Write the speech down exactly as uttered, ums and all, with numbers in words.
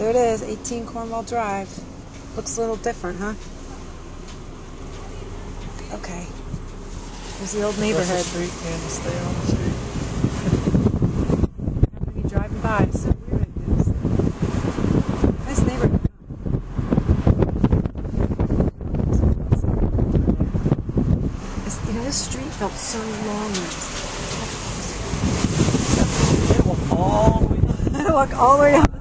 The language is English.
it is, eighteen Cornwall Drive. Looks a little different, huh? Okay. There's the old neighborhood. Across the street and stay on the street. I'm gonna be driving by. It's so weird. I do this. Nice neighborhood. It's, you know, this street felt so long. It will all the way down. Look all the way down.